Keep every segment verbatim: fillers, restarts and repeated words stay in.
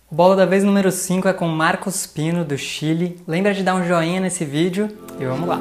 O Bola da Vez número cinco é com Marcos Pino, do Chile. Lembra de dar um joinha nesse vídeo e vamos lá!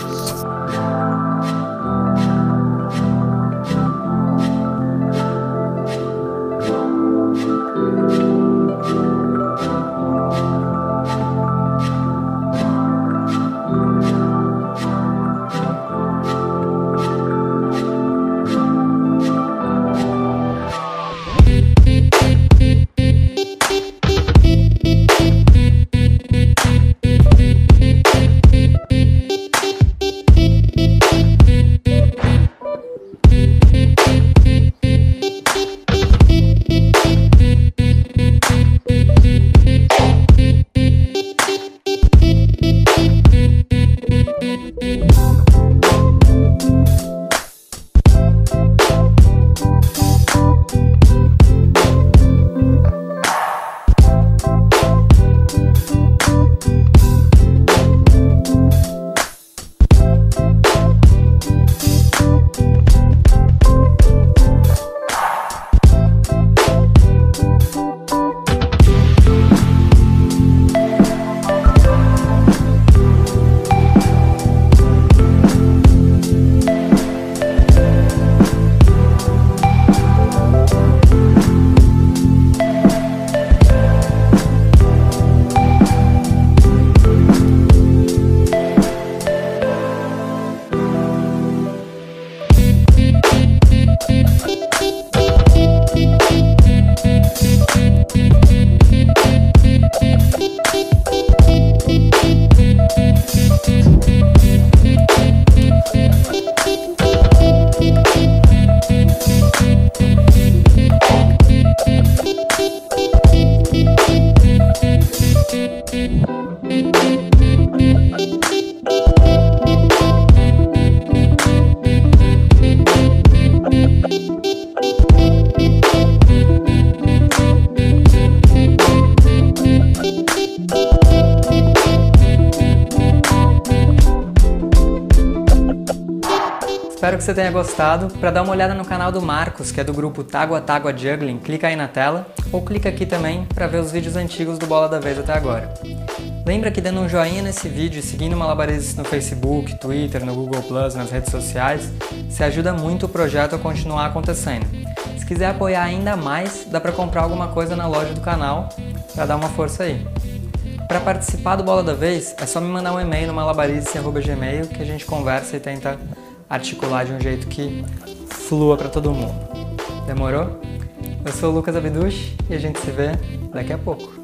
Espero que você tenha gostado. Para dar uma olhada no canal do Marcos, que é do grupo Tágua Tágua Juggling, clica aí na tela ou clica aqui também para ver os vídeos antigos do Bola da Vez até agora. Lembra que dando um joinha nesse vídeo e seguindo o Malabaristas no Facebook, Twitter, no Google plus, nas redes sociais, você ajuda muito o projeto a continuar acontecendo. Se quiser apoiar ainda mais, dá para comprar alguma coisa na loja do canal para dar uma força aí. Para participar do Bola da Vez, é só me mandar um e-mail no malabaristas arroba gmail que a gente conversa e tenta articular de um jeito que flua para todo mundo. Demorou? Eu sou o Lucas Abduch e a gente se vê daqui a pouco.